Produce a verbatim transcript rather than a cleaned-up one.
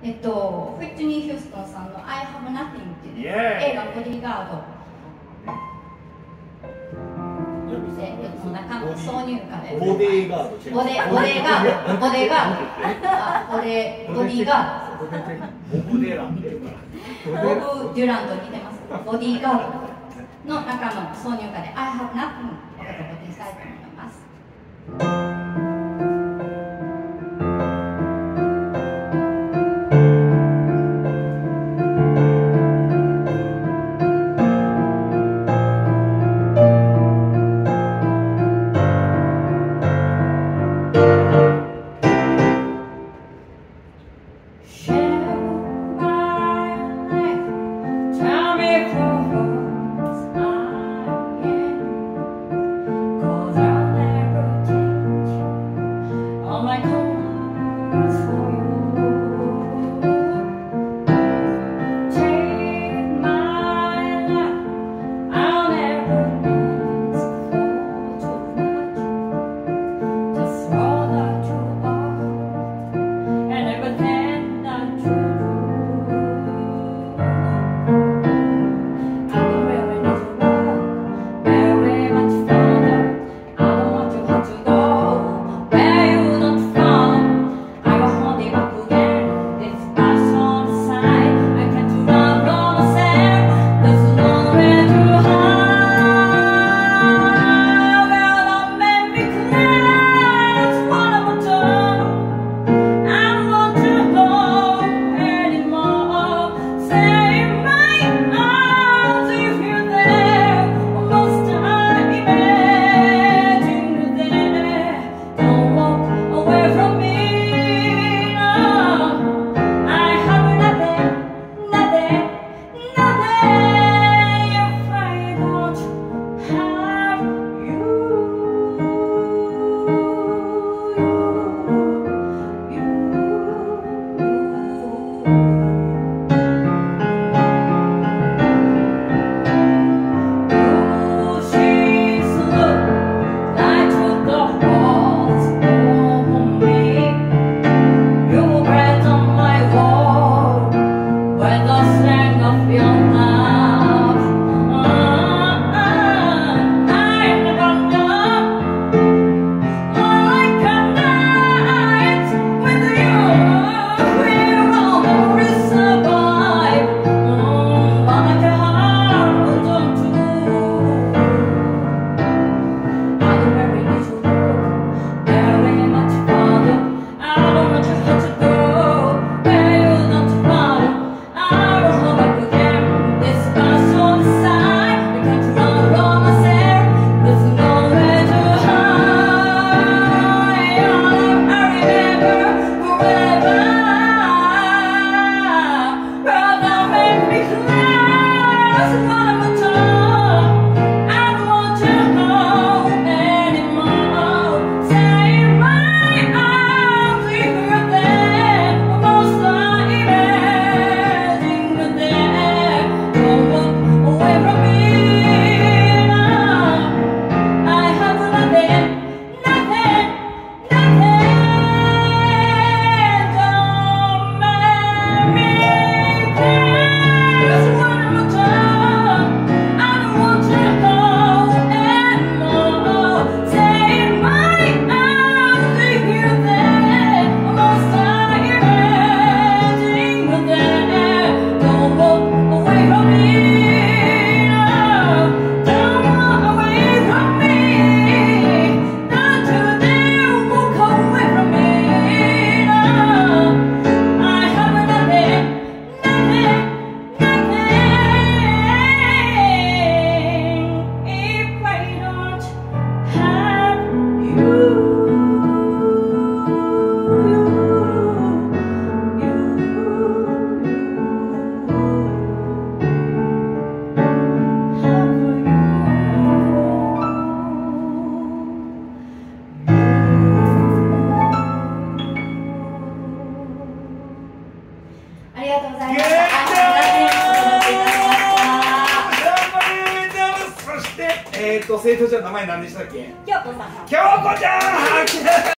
えっと、フィットニー・ヒューストンさんの「I Have Nothing」っていう映画「ボディーガード」で、えっと、中の挿入歌でボディーガードボデボデーガードボデーガードボデボディーガードボブ・デュランっていうからボブ・デュランと似てますボディーガードの中の挿入歌で「I Have Nothing」をお届けしたいと思います。ありがとうございました。 そして、えっと、生徒ちゃんの名前何でしたっけ？ 京子さん。 京子ちゃん。